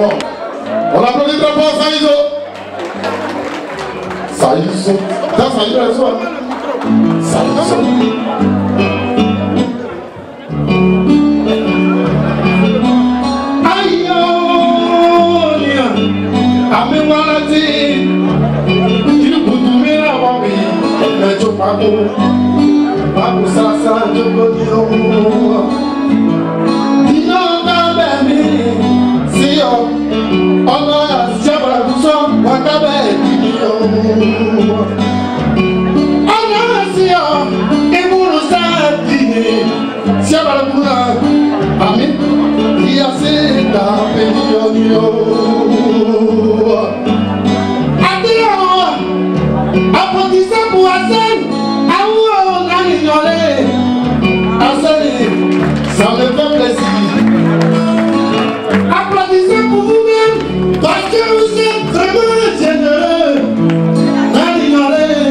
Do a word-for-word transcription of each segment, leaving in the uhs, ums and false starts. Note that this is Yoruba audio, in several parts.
Bon, on applaudit très fort Saïso. Saïso. Ça, Saïso, elle soit. Saïso. Aïe, Ami Walati. Il peut tout mettre à moi, mais je ne pas tout. Babu sasa joko dio Dino kabe mi Siyo Ono ya siyabara kuso Wakabe dio Ono ya siyo Iburu sa dini Siyabara kuna Amin Iya sida Pedio dio Adio Apodise buasen Ça me fait plaisir. Applaudissez pour vous-même parce que vous êtes vraiment généreux. N'ignorez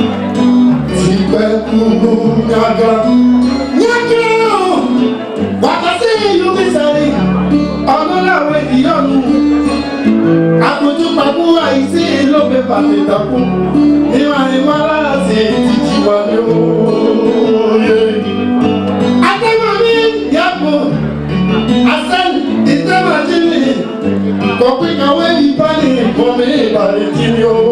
Super Nyaga Nyaga Wakase Yubisari Onola Wediyonu Akoju Papu Aisi Lobe Patetapu Iwa Iwala Se Titiwano Asen, it's never Jimmy. Go quick away, Bunny, for me, but it's in your